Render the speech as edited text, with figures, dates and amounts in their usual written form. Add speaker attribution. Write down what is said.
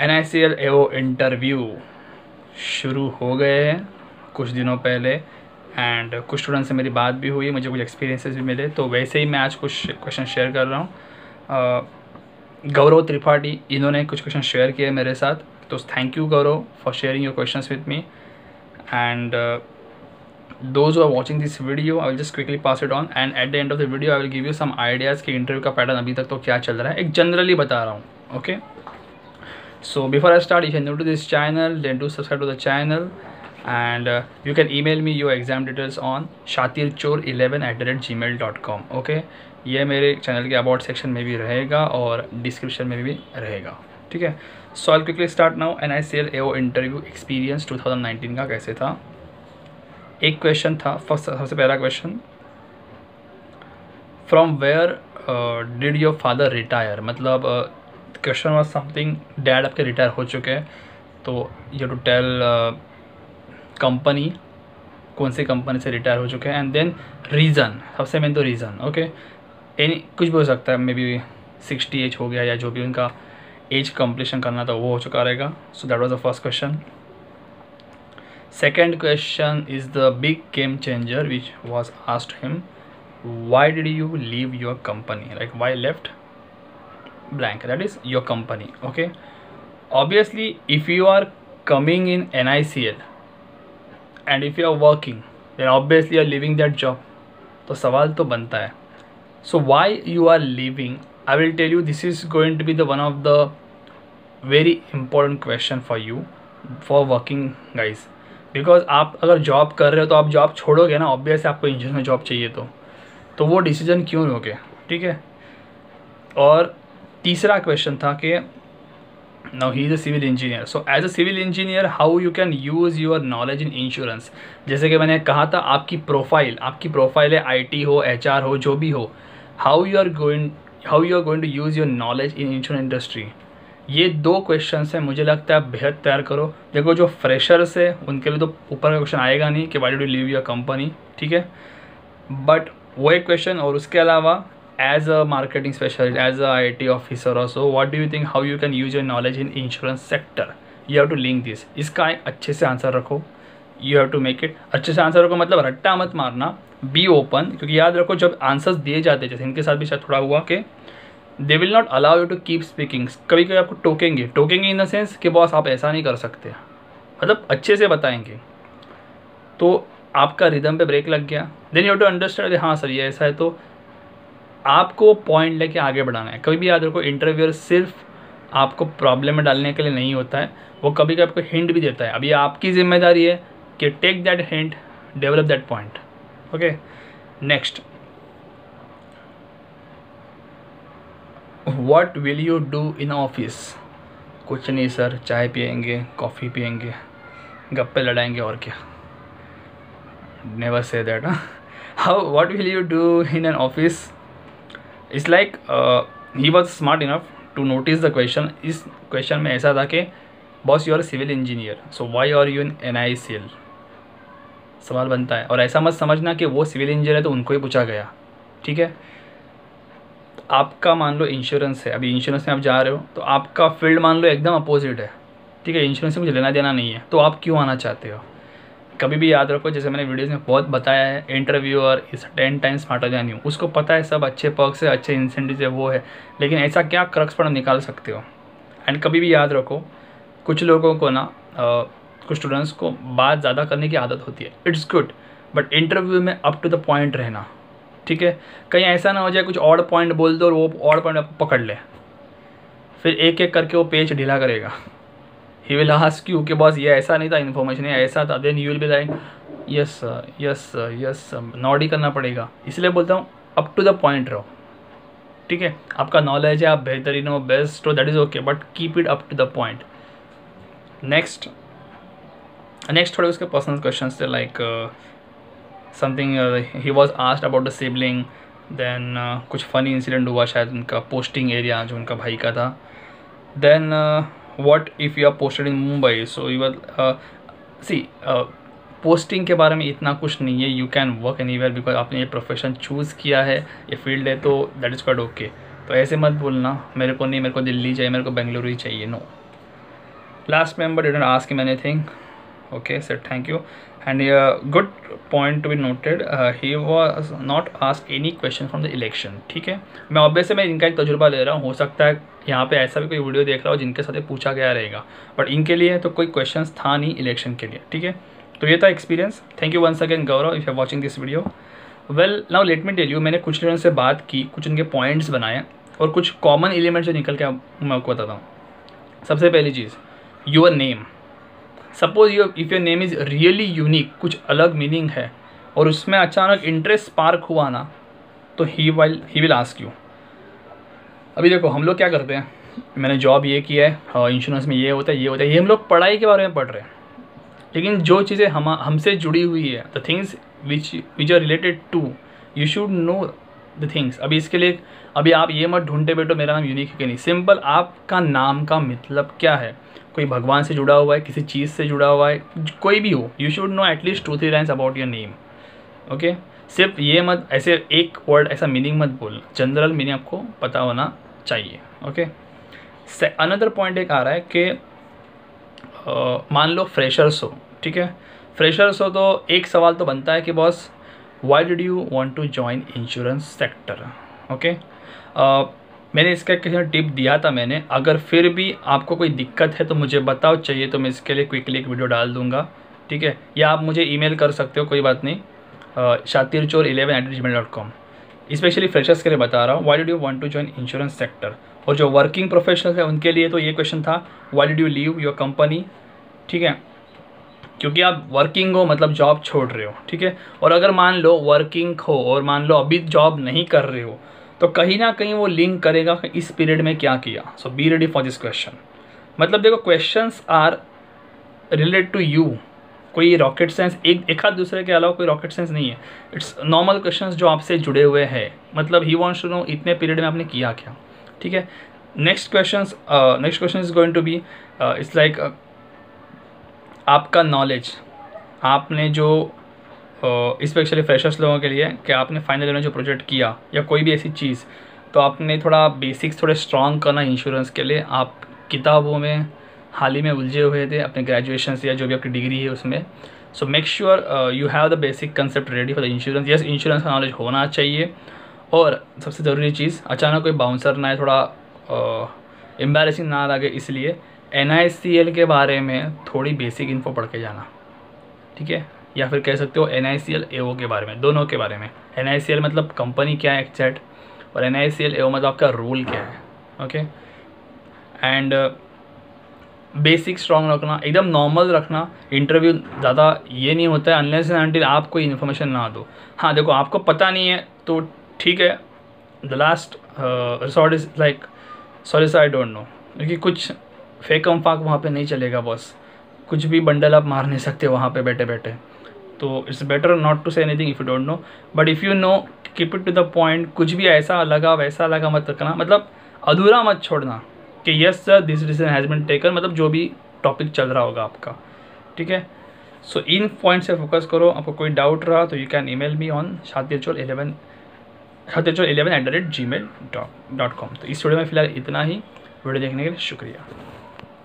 Speaker 1: NICL AO interview शुरू हो गए हैं कुछ दिनों पहले, एंड कुछ स्टूडेंट से मेरी बात भी हुई, मुझे कुछ एक्सपीरियंसेस भी मिले, तो वैसे ही मैं आज कुछ क्वेश्चन शेयर कर रहा हूँ। गौरव त्रिपाठी, इन्होंने कुछ क्वेश्चन शेयर किए मेरे साथ, तो thank you Gaurav for sharing your questions with me, and those who are watching this video I will just quickly pass it on, and at the end of the video I will give you some ideas कि interview का pattern अभी तक तो क्या चल रहा है, एक जनरली बता रहा हूँ. Okay, so before I start, if you are new to this channel then do subscribe to the channel, and you can email me your exam details on shatirchor11@gmail.com. Okay, ये मेरे चैनल के about section में भी रहेगा और description में भी रहेगा. ठीक है, so I will quickly start now. NICL AO interview experience 2019 का कैसे था. एक क्वेश्चन था, फर्स्ट सबसे पहला question, from where did your father retire. मतलब क्वेश्चन वाज समथिंग, डैड आपके रिटायर हो चुके हैं, तो यू टू टेल कंपनी, कौन सी कंपनी से रिटायर हो चुके हैं, एंड देन रीज़न, सबसे मेन तो रीज़न. ओके, एनी कुछ भी हो सकता है, मे बी 60 एज हो गया या जो भी उनका एज कंप्लीशन करना था वो हो चुका रहेगा. So that was the first question. Second question is the big game changer which was asked him, why did you leave your company, like why left blank, that is your company. Okay, obviously if you are coming in NICL and if you are working, then obviously you are leaving that job, तो सवाल तो बनता है. So why you are leaving, I will tell you, this is going to be the one of the very important question for you for working guys. Because आप अगर job कर रहे हो तो आप जॉब छोड़ोगे ना, ऑब्वियसली आपको इंजीनियर में जॉब चाहिए, तो वो डिसीजन क्यों लोगे. ठीक है, और तीसरा क्वेश्चन था कि now he is a civil engineer, so as a civil engineer how you can use your knowledge in insurance. जैसे कि मैंने कहा था, आपकी प्रोफाइल है, IT हो, HR हो, जो भी हो, how you are going to use your knowledge in insurance industry. ये दो क्वेश्चन है, मुझे लगता है बेहद तैयार करो. देखो जो फ्रेशर्स है उनके लिए तो ऊपर का क्वेश्चन आएगा नहीं कि why did you leave your company. ठीक है, बट वो एक क्वेश्चन, और उसके अलावा as a marketing specialist, as a IT officer also, what do you think how you can use your knowledge in insurance sector. You have to link this. इसका अच्छे से आंसर रखो, you have to make it. अच्छे से answer रखो, मतलब रट्टा मत मारना, बी ओपन. क्योंकि याद रखो जब आंसर्स दिए जाते हैं, जैसे इनके साथ भी शायद थोड़ा हुआ कि they will not allow you to keep speaking. कभी कभी आपको टोकेंगे इन द सेंस कि बॉस आप ऐसा नहीं कर सकते, मतलब अच्छे से बताएंगे, तो आपका रिदम पे ब्रेक लग गया. Then you have to understand, हाँ सर ये ऐसा है, तो आपको पॉइंट लेके आगे बढ़ाना है. कभी भी याद रखो, इंटरव्यूअर सिर्फ आपको प्रॉब्लम में डालने के लिए नहीं होता है, वो कभी कभी आपको हिंट भी देता है. अभी आपकी जिम्मेदारी है कि take that hint, develop that point. Okay, next, What will you do in office? कुछ नहीं सर, चाय पियेंगे, कॉफ़ी पियेंगे, गप्पे लड़ाएंगे, और क्या. Never say that. What will you do in an office? It's like he was smart enough to notice the question. इस question में ऐसा था कि boss you are civil engineer, so why are you in NICL. सवाल बनता है, और ऐसा मत समझना कि वो सिविल इंजीनियर है तो उनको ही पूछा गया. ठीक है, आपका मान लो इंश्योरेंस है, अभी इंश्योरेंस में आप जा रहे हो, तो आपका फील्ड मान लो एकदम अपोजिट है. ठीक है, इंश्योरेंस से मुझे लेना देना नहीं है, तो आप क्यों आना चाहते हो. कभी भी याद रखो, जैसे मैंने वीडियोस में बहुत बताया है, interviewer is 10 times smarter than you. उसको पता है सब अच्छे पर्क्स है, अच्छे इंसेंटिव है, वो है, लेकिन ऐसा क्या क्रक्स पर निकाल सकते हो. एंड कभी भी याद रखो, कुछ लोगों को ना कुछ स्टूडेंट्स को बात ज़्यादा करने की आदत होती है. इट्स गुड, बट इंटरव्यू में अप टू द पॉइंट रहना. ठीक है, कहीं ऐसा ना हो जाए कुछ ऑड पॉइंट बोल दो और वो ऑड पॉइंट आपको पकड़ ले, फिर एक एक करके वो पेज ढीला करेगा. ही विल आस्क यू कि बॉस ये ऐसा नहीं था, इन्फॉर्मेशन ये ऐसा था. Then you will be like yes yes, note ही करना पड़ेगा. इसलिए बोलता हूँ अप टू द पॉइंट रहो. ठीक है, आपका नॉलेज है, आप बेहतरीन हो, बेस्ट हो, that is okay, but keep it up to the point. Next थोड़े उसके पर्सनल क्वेश्चन थे, like something he was asked about the sibling. Then कुछ फ़नी इंसिडेंट हुआ शायद उनका पोस्टिंग एरिया जो उनका भाई का था. Then what if you are posted in Mumbai, so you are see posting के बारे में इतना कुछ नहीं है. You can work anywhere because आपने ये प्रोफेशन चूज़ किया है, ये फील्ड है, तो दैट इज़ क्वाइट ओके. तो ऐसे मत बोलना मेरे को नहीं, मेरे को दिल्ली चाहिए, मेरे को बेंगलुरु ही चाहिए. No, Last member didn't ask him anything. Okay, said thank you. And good point to be noted, he was not asked any question from the election. ठीक है, मैं ऑब्वियस मैं इनका एक तजुर्बा ले रहा हूँ, हो सकता है यहाँ पे ऐसा भी कोई वीडियो देख रहा हो जिनके साथ पूछा गया रहेगा, बट इनके लिए तो कोई क्वेश्चंस था नहीं इलेक्शन के लिए. ठीक है, तो ये था experience. Thank you once again Gaurav if you are watching this video. Well now let me tell you, मैंने कुछ लोगों से बात की, कुछ उनके पॉइंट्स बनाए और कुछ कॉमन एलिमेंट्स जो निकल के मैं आपको बताता हूँ. सबसे पहली चीज़, your name. Suppose if your name is really unique, कुछ अलग मीनिंग है और उसमें अचानक इंटरेस्ट स्पार्क हुआ ना, तो ही विल आस्क यू. अभी देखो हम लोग क्या करते हैं, मैंने जॉब ये किया है, इंश्योरेंस में ये होता है, ये हम लोग पढ़ाई के बारे में पढ़ रहे हैं, लेकिन जो चीज़ें हमसे जुड़ी हुई है, the things which are related to, you should know the things. अभी इसके लिए अभी आप ये मत ढूंढते बैठो मेरा नाम यूनिक है कि नहीं. सिंपल, आपका नाम का मतलब क्या है. कोई भगवान से जुड़ा हुआ है, किसी चीज़ से जुड़ा हुआ है, कोई भी हो, you should know at least 2-3 lines about your name. Okay, सिर्फ ये मत ऐसे एक वर्ड ऐसा मीनिंग मत बोल, जनरल मीनिंग आपको पता होना चाहिए. ओके, अनदर पॉइंट एक आ रहा है कि मान लो फ्रेशर्स हो. ठीक है, फ्रेशर्स हो तो एक सवाल तो बनता है कि boss why did you want to join insurance sector. Okay, मैंने इसका किसी टिप दिया था मैंने, अगर फिर भी आपको कोई दिक्कत है तो मुझे बताओ, चाहिए तो मैं इसके लिए क्विकली एक वीडियो डाल दूंगा. ठीक है, या आप मुझे ईमेल कर सकते हो, कोई बात नहीं, shatirchor11@gmail.com. स्पेशली फ्रेशर्स के लिए बता रहा हूँ, why did you want to join insurance sector. और जो वर्किंग प्रोफेशनल्स है उनके लिए तो ये क्वेश्चन था, why did you leave your company. ठीक है, क्योंकि आप वर्किंग हो मतलब जॉब छोड़ रहे हो. ठीक है, और अगर मान लो वर्किंग हो और मान लो अभी जॉब नहीं कर रहे हो, तो कहीं ना कहीं वो लिंक करेगा कि इस पीरियड में क्या किया. So be ready for this question. मतलब देखो, questions are related to you. कोई रॉकेट साइंस एक आध दूसरे के अलावा कोई रॉकेट साइंस नहीं है. इट्स नॉर्मल क्वेश्चंस जो आपसे जुड़े हुए हैं. मतलब ही वांट्स टू नो इतने पीरियड में आपने किया क्या. ठीक है, next question is going to be it's like आपका नॉलेज. आपने जो स्पेशली फ्रेशर्स लोगों के लिए कि आपने फाइनल ईयर में जो प्रोजेक्ट किया या कोई भी ऐसी चीज़, तो आपने थोड़ा बेसिक्स थोड़े स्ट्रॉन्ग करना इंश्योरेंस के लिए. आप किताबों में हाल ही में उलझे हुए थे अपने ग्रेजुएशन से या जो भी आपकी डिग्री है उसमें. So make sure you have the basic concept ready for the insurance. Yes, insurance का नॉलेज होना चाहिए. और सबसे ज़रूरी चीज़, अचानक कोई बाउंसर ना आए, थोड़ा एम्बैरेसिंग ना लगे, इसलिए NICL के बारे में थोड़ी बेसिक इन्फो पढ़ के जाना. ठीक है, या फिर कह सकते हो NICL AO के बारे में, दोनों के बारे में. NICL मतलब कंपनी क्या है एग्जैक्ट, और NICL AO मतलब आपका रोल क्या है. ओके, एंड बेसिक स्ट्रॉन्ग रखना, एकदम नॉर्मल रखना. इंटरव्यू ज़्यादा ये नहीं होता है अनलेस एंड अनटिल आप कोई इन्फॉर्मेशन ना दो. हाँ देखो, आपको पता नहीं है तो ठीक है, the last resort is like sorry sir I don't know, क्योंकि कुछ फेकम फाक वहाँ पे नहीं चलेगा बॉस. कुछ भी बंडल आप मार नहीं सकते वहाँ पे बैठे बैठे. तो it's better not to say anything if you don't know, but if you know keep it to the point. कुछ भी ऐसा लगा वैसा लगा मत रखना, मतलब अधूरा मत छोड़ना कि yes sir this decision has been taken, मतलब जो भी टॉपिक चल रहा होगा आपका. ठीक है, सो इन पॉइंट से फोकस करो. आपको कोई डाउट रहा तो you can email me on shatirchor11@gmail.com. तो इस वीडियो में फिलहाल इतना ही. वीडियो देखने के लिए शुक्रिया.